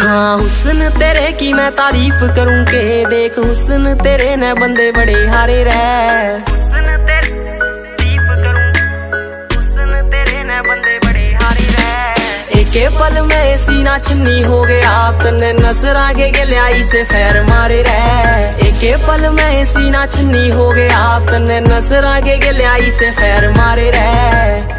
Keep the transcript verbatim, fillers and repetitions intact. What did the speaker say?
हाँ हुस्न तेरे की मैं तारीफ करूं के देख हुस्न तेरे ने बंदे बड़े हारे रह। हुस्न तेरे तारीफ करूं हुस्न तेरे ने बंदे बड़े हारे रह। एके पल में सीना चुन्नी हो गया तन्ने नजर आगे गलियाई से फैर मारे रह। एके पल में सीना चुन्नी हो गया तन्ने नजर आगे गलियाई से फैर मारे रह।